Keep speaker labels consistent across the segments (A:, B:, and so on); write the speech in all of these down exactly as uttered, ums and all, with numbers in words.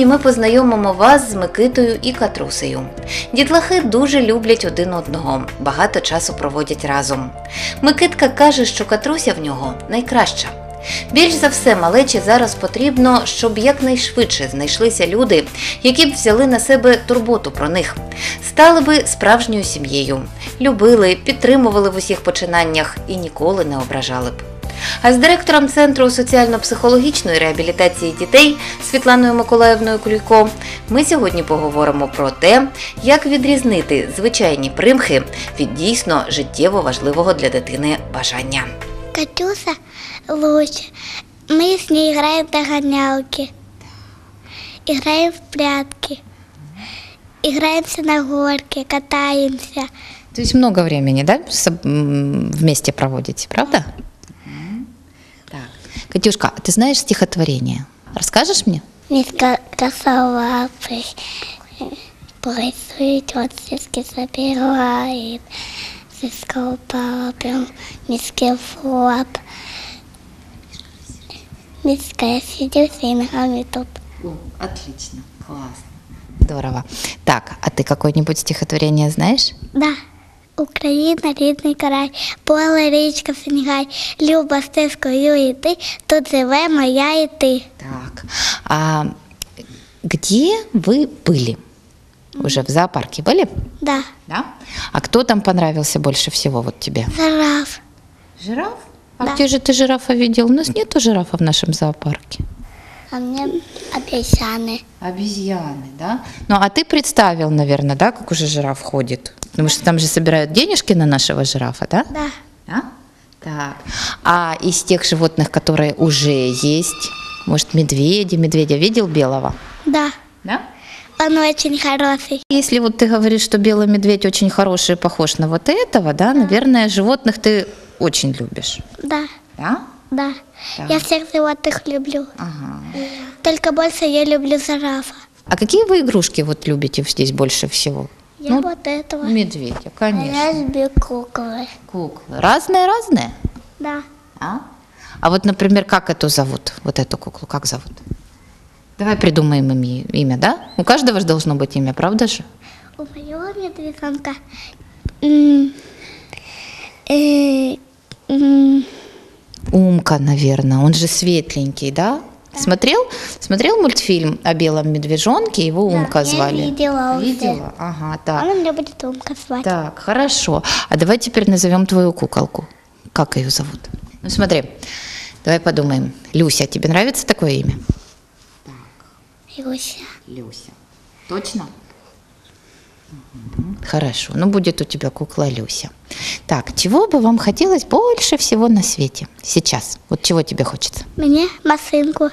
A: Сьогодні ми познайомимо вас з Микитою і Катрусею. Дітлахи дуже люблять один одного, багато часу проводять разом. Микитка каже, що Катруся в нього найкраща. Більш за все, малечі зараз потрібно, щоб якнайшвидше знайшлися люди, які б взяли на себе турботу про них, стали би справжньою сім'єю, любили, підтримували в усіх починаннях і ніколи не ображали б. А з директором Центру соціально-психологічної реабілітації дітей Світланою Миколаївною Клюйко ми сьогодні поговоримо про те, як відрізнити звичайні примхи від дійсно життєво важливого для дитини бажання.
B: Катюша лучше. Мы с ней играем в догонялки, играем в прятки, играемся на горке, катаемся.
C: То есть много времени, да, вместе проводите, правда? Так. Катюшка, а ты знаешь стихотворение? Расскажешь мне?
B: Миска косолапый, плыть тетки забирает, сыска упала прям миске в лап. Миска, я сидел с ногами тут.
C: О, отлично, классно. Здорово. Так, а ты какое-нибудь стихотворение знаешь?
B: Да. Україна, рідний край, поле, річка, синігай, люба стежкою йти, тут живе моя і ти.
C: Так, а где вы были? Уже в зоопарке были?
B: Да.
C: Да? А кто там понравился больше всего вот тебе?
B: Жираф.
C: Жираф? А
B: Да.
C: где же ты жирафа видел? У нас нету жирафа в нашем зоопарке.
B: А мне обезьяны.
C: Обезьяны, да? Ну, а ты представил, наверное, да, как уже жираф ходит? Потому что там же собирают денежки на нашего жирафа, да?
B: Да.
C: А? Так. А из тех животных, которые уже есть, может, медведи, медведя видел белого?
B: Да.
C: Да?
B: Он очень хороший.
C: Если вот ты говоришь, что белый медведь очень хороший и похож на вот этого, да, наверное, животных ты очень любишь.
B: Да.
C: Да?
B: Да.
C: Да.
B: Я всех животных люблю.
C: Ага.
B: Только больше я люблю жирафа.
C: А какие вы игрушки вот любите здесь больше всего?
B: Я
C: Ну,
B: вот этого.
C: Медведя,
B: А
C: конечно.
B: я люблю куклы.
C: Куклы. Разные-разные?
B: Да.
C: А? А вот, например, как эту зовут? Вот эту куклу, как зовут? Давай придумаем им и- имя, да? У каждого же должно быть имя, правда же?
B: У моего медвежонка м, э, м,
C: Умка, наверное. Он же светленький, да? Смотрел? Смотрел мультфильм о белом медвежонке? Его Умка
B: я
C: звали.
B: видела уже.
C: Видела? Ага, так.
B: он меня будет Умка звать.
C: Так, хорошо. А давай теперь назовем твою куколку. Как ее зовут? Ну смотри, давай подумаем. Люся, тебе нравится такое имя?
B: Люся.
C: Люся. Точно? Хорошо, ну будет у тебя кукла Люся. Так, чего бы вам хотелось больше всего на свете сейчас? Вот чего тебе хочется?
B: Мне машинку.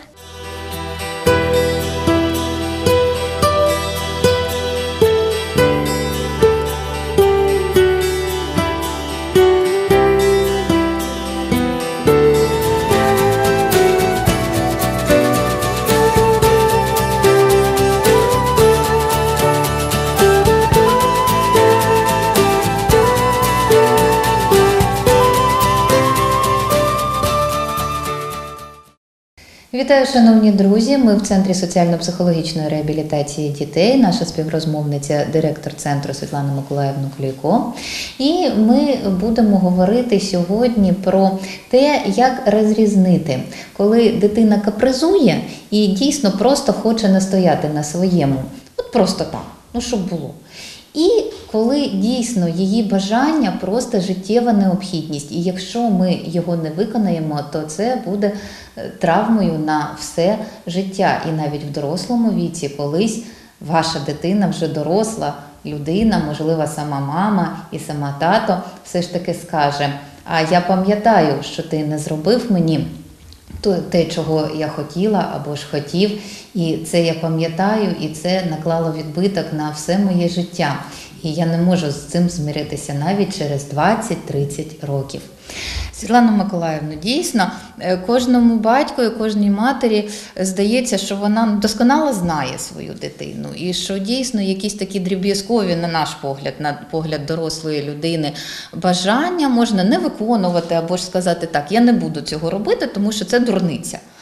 A: Вітаю, шановні друзі! Ми в Центрі соціально-психологічної реабілітації дітей, наша співрозмовниця, директор Центру Світлана Миколаївна Клюйко. І ми будемо говорити сьогодні про те, як розрізнити, коли дитина капризує і дійсно просто хоче настояти на своєму. От просто так, ну щоб було. І коли дійсно її бажання просто життєва необхідність. І якщо ми його не виконаємо, то це буде травмою на все життя. І навіть в дорослому віці колись ваша дитина вже доросла людина, можливо, сама мама і сама тато, все ж таки скаже: а я пам'ятаю, що ти не зробив мені те, чого я хотіла або ж хотів, і це я пам'ятаю, і це наклало відбиток на все моє життя. І я не можу з цим змиритися навіть через двадцять-тридцять років. Світлана Миколаївна, дійсно, кожному батьку і кожній матері здається, що вона досконало знає свою дитину. І що дійсно якісь такі дріб'язкові, на наш погляд, на погляд дорослої людини, бажання можна не виконувати або ж сказати так, я не буду цього робити, тому що це дурниця.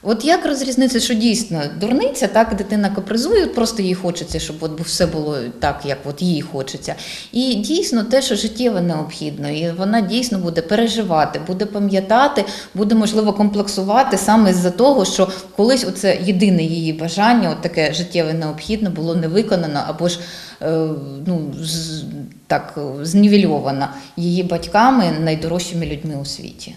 A: От як розрізнити, що дійсно дурниця, так, дитина капризує, от просто їй хочеться, щоб от все було так, як от їй хочеться. І дійсно те, що життєво необхідно, і вона дійсно буде переживати, буде пам'ятати, буде, можливо, комплексувати саме з-за того, що колись оце єдине її бажання, от таке життєве необхідне, було не виконано, або ж е, ну, з, так, знівельовано її батьками, найдорожчими людьми у світі.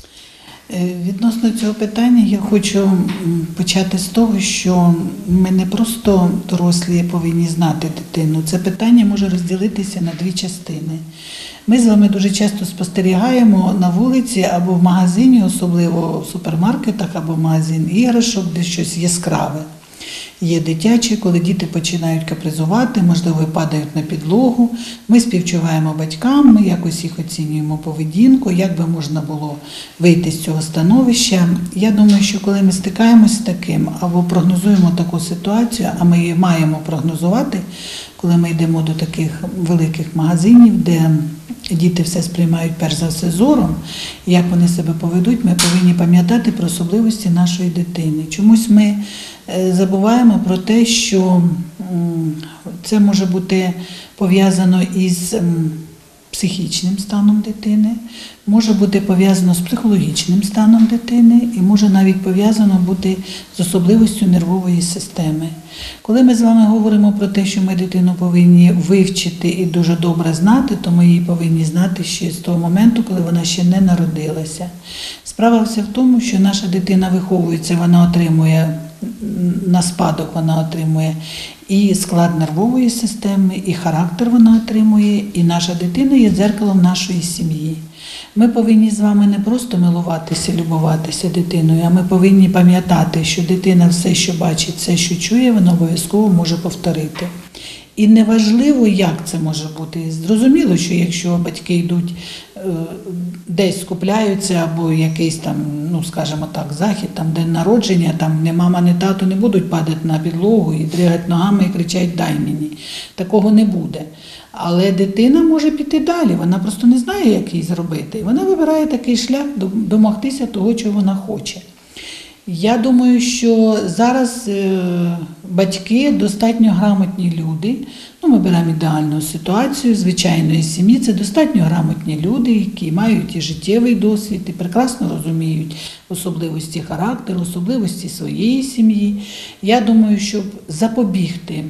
D: Відносно цього питання я хочу почати з того, що ми не просто дорослі повинні знати дитину. Це питання може розділитися на дві частини. Ми з вами дуже часто спостерігаємо на вулиці або в магазині, особливо в супермаркетах або в магазині іграшок, де щось яскраве. Є дитячі, коли діти починають капризувати, можливо, падають на підлогу. Ми співчуваємо батькам, ми якось їх оцінюємо поведінку, як би можна було вийти з цього становища. Я думаю, що коли ми стикаємося з таким або прогнозуємо таку ситуацію, а ми її маємо прогнозувати, коли ми йдемо до таких великих магазинів, де діти все сприймають перш за все зором, як вони себе поведуть, ми повинні пам'ятати про особливості нашої дитини. Чомусь ми забуваємо про те, що це може бути пов'язано із психічним станом дитини, може бути пов'язано з психологічним станом дитини і може навіть пов'язано бути з особливістю нервової системи. Коли ми з вами говоримо про те, що ми дитину повинні вивчити і дуже добре знати, то ми її повинні знати ще з того моменту, коли вона ще не народилася. Справа вся в тому, що наша дитина виховується, вона отримує на спадок, вона отримує і склад нервової системи, і характер вона отримує, і наша дитина є дзеркалом нашої сім'ї. Ми повинні з вами не просто милуватися, любуватися дитиною, а ми повинні пам'ятати, що дитина все, що бачить, все, що чує, вона обов'язково може повторити. І неважливо, як це може бути. Зрозуміло, що якщо батьки йдуть десь скупляються, або якийсь там, ну скажімо так, захід, там день народження, там не мама, не тато не будуть падати на підлогу і дригати ногами і кричать «дай мені». Такого не буде. Але дитина може піти далі, вона просто не знає, як їй зробити. І вона вибирає такий шлях домогтися того, чого вона хоче. Я думаю, що зараз е, батьки достатньо грамотні люди. Ну, ми беремо ідеальну ситуацію звичайної сім'ї. Це достатньо грамотні люди, які мають і життєвий досвід, і прекрасно розуміють особливості характеру, особливості своєї сім'ї. Я думаю, щоб запобігти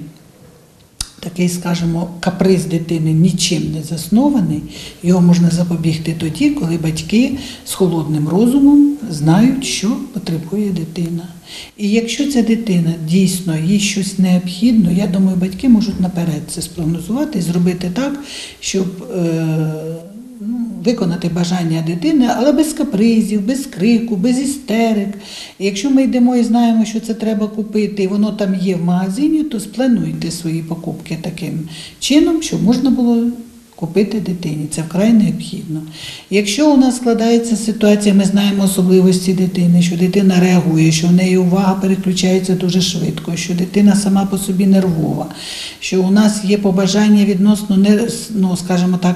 D: такий, скажімо, каприз дитини нічим не заснований, його можна запобігти тоді, коли батьки з холодним розумом знають, що потребує дитина. І якщо ця дитина дійсно, їй щось необхідно, я думаю, батьки можуть наперед це спрогнозувати і зробити так, щоб е, ну, виконати бажання дитини, але без капризів, без крику, без істерик. І якщо ми йдемо і знаємо, що це треба купити, і воно там є в магазині, то сплануйте свої покупки таким чином, щоб можна було купити дитині. Це вкрай необхідно. Якщо у нас складається ситуація, ми знаємо особливості дитини, що дитина реагує, що в неї увага переключається дуже швидко, що дитина сама по собі нервова, що у нас є побажання відносно, ну, скажімо так,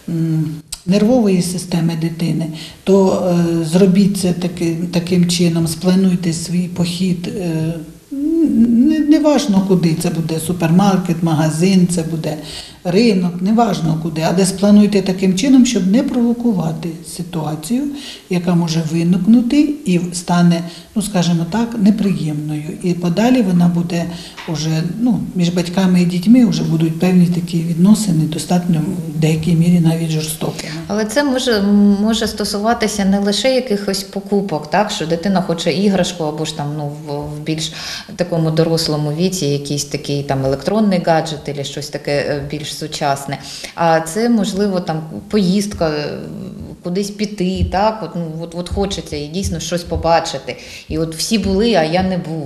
D: нервової системи дитини, то е, зробіть це таки, таким чином, сплануйте свій похід, е, не, не важно куди, це буде супермаркет, магазин, це буде ринок, не важно куди, але сплануйте таким чином, щоб не провокувати ситуацію, яка може виникнути і стане, ну скажімо так, неприємною. І подалі вона буде вже, ну, між батьками і дітьми вже будуть певні такі відносини, достатньо в деякій мірі навіть жорстокими.
A: Але це може, може стосуватися не лише якихось покупок, так, що дитина хоче іграшку або ж там, ну, в, в більш такому дорослому віці якийсь такий там електронний гаджет або щось таке більш сучасне. А це, можливо, там поїздка, кудись піти, так, от, ну, от, от хочеться і дійсно щось побачити. І от всі були, а я не був.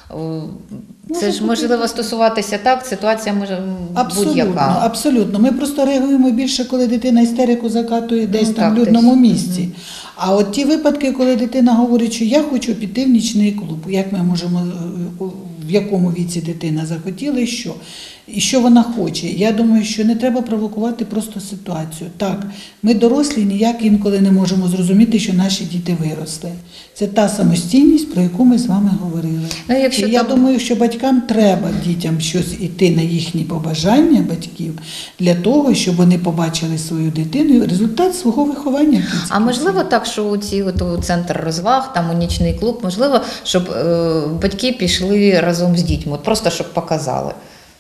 A: Це ж можливо стосуватися так, ситуація може будь-яка.
D: Абсолютно. Ми просто реагуємо більше, коли дитина істерику закатує десь ну, там в людному десь. місці. Угу. А от ті випадки, коли дитина говорить, що я хочу піти в нічний клуб, як ми можемо, в якому віці дитина захотіла і що? і що вона хоче. Я думаю, що не треба провокувати просто ситуацію. Так, ми дорослі ніяк інколи не можемо зрозуміти, що наші діти виросли. Це та самостійність, про яку ми з вами говорили.
A: Ну, якщо
D: І я
A: там-
D: думаю, що батькам треба дітям щось іти на їхні побажання батьків для того, щоб вони побачили свою дитину і результат свого виховання. в кінці
A: А можливо так, що у ці от, у центр розваг, там у нічний клуб, можливо, щоб е, батьки пішли разом з дітьми, от просто щоб показали.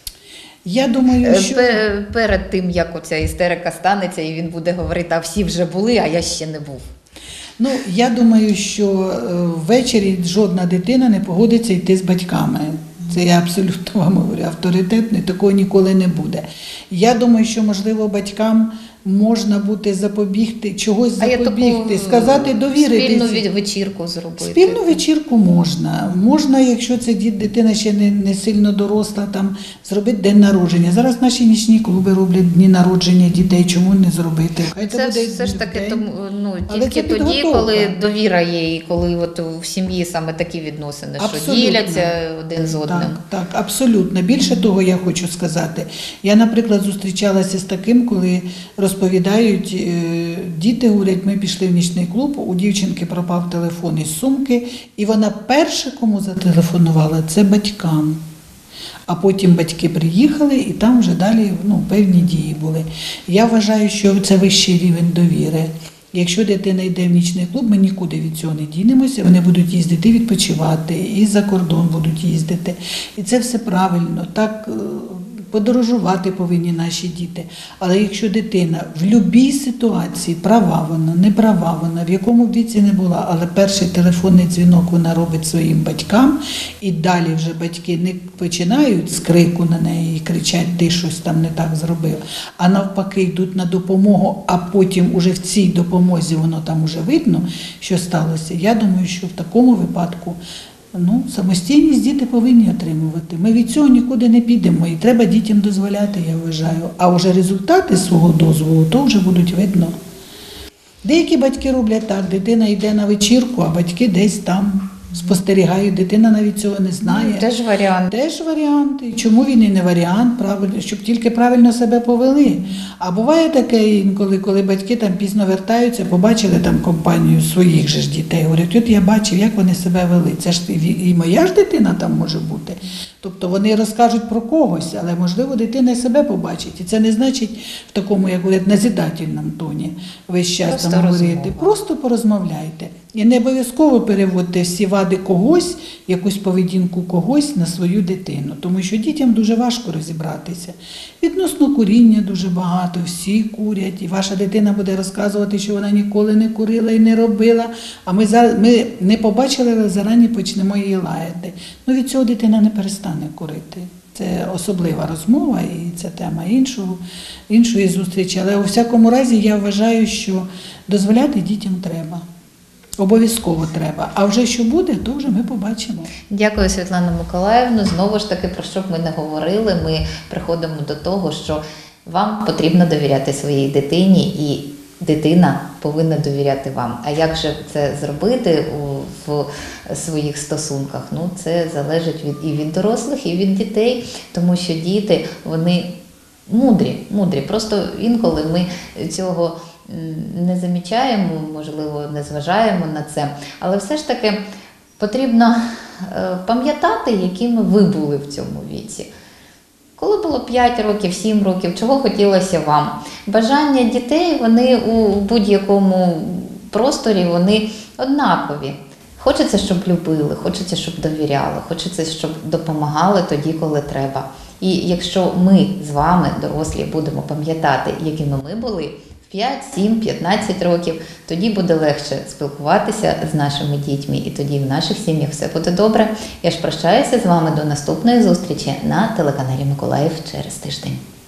D: Я думаю,
A: Е,
D: що...
A: пе- Перед тим, як оця істерика станеться, і він буде говорити, а всі вже були, а я ще не був.
D: Ну, я думаю, що е, ввечері жодна дитина не погодиться йти з батьками. Це я абсолютно вам говорю, авторитетний, такого ніколи не буде. Я думаю, що, можливо, батькам можна буде запобігти, чогось
A: А я
D: запобігти,
A: таку
D: сказати, довіритися.
A: спільну від- вечірку зробити.
D: Спільну вечірку можна. Можна, якщо це діт- дитина ще не, не сильно доросла, там зробити день народження. Зараз наші нічні клуби роблять дні народження дітей. Чому не зробити? Хай
A: Це
D: буде
A: все ж таки
D: день.
A: тому, ну,
D: Але
A: тільки
D: це
A: тоді,
D: підготовка.
A: коли довіра є, і коли от в сім'ї саме такі відносини, що
D: Абсолютно.
A: діляться один з одним.
D: Так, так, абсолютно. Більше того, я хочу сказати. Я, наприклад, зустрічалася з таким, коли розповідають, е, діти говорять, ми пішли в нічний клуб, у дівчинки пропав телефон із сумки, і вона перше, кому зателефонувала, це батькам. А потім батьки приїхали, і там вже далі ну, певні дії були. Я вважаю, що це вищий рівень довіри. Якщо дитина йде в нічний клуб, ми нікуди від цього не дінемося, вони будуть їздити відпочивати, і за кордон будуть їздити. І це все правильно, так е, подорожувати повинні наші діти. Але якщо дитина в будь-якій ситуації, права вона, не права вона, в якому б віці не була, але перший телефонний дзвінок вона робить своїм батькам, і далі вже батьки не починають з крику на неї і кричать, ти щось там не так зробив, а навпаки йдуть на допомогу, а потім уже в цій допомозі воно там уже видно, що сталося. Я думаю, що в такому випадку ну, самостійність діти повинні отримувати. Ми від цього нікуди не підемо, і треба дітям дозволяти, я вважаю. А вже результати свого дозволу, то вже будуть видно. Деякі батьки роблять так, дитина йде на вечірку, а батьки десь там спостерігають, дитина навіть цього не знає.
A: Теж варіант.
D: Теж варіанти. Чому він і не варіант, правильно, щоб тільки правильно себе повели. А буває таке інколи, коли батьки там пізно вертаються, побачили там компанію своїх же ж дітей, говорять, от я бачив, як вони себе вели. Це ж і моя ж дитина там може бути. Тобто вони розкажуть про когось, але можливо дитина і себе побачить. І це не значить в такому, як говорять, назидательному тоні весь час
A: Просто
D: там говорити.
A: розмова.
D: Просто порозмовляйте. І не обов'язково переводьте всі вади когось, якусь поведінку когось на свою дитину. Тому що дітям дуже важко розібратися. Відносно куріння дуже багато, всі курять. І ваша дитина буде розказувати, що вона ніколи не курила і не робила. А ми, зараз, ми не побачили, але зарані почнемо її лаяти. Ну від цього дитина не перестане курити. Це особлива розмова і це тема іншого, іншої зустрічі. Але у всякому разі я вважаю, що дозволяти дітям треба. Обов'язково треба. А вже що буде, то вже ми побачимо.
A: Дякую, Світлана Миколаївна. Знову ж таки, про що б ми не говорили, ми приходимо до того, що вам потрібно довіряти своїй дитині, і дитина повинна довіряти вам. А як же це зробити у, в своїх стосунках? Ну, це залежить від, і від дорослих, і від дітей, тому що діти, вони мудрі, мудрі. Просто інколи ми цього не замічаємо, можливо, не зважаємо на це, але все ж таки потрібно пам'ятати, якими ви були в цьому віці. Коли було п'ять років, сім років, чого хотілося вам? Бажання дітей, вони у будь-якому просторі, вони однакові. Хочеться, щоб любили, хочеться, щоб довіряли, хочеться, щоб допомагали тоді, коли треба. І якщо ми з вами, дорослі, будемо пам'ятати, якими ми були, п'ять, сім, п'ятнадцять років, тоді буде легше спілкуватися з нашими дітьми, і тоді в наших сім'ях все буде добре. Я ж прощаюся з вами до наступної зустрічі на телеканалі Миколаїв через тиждень.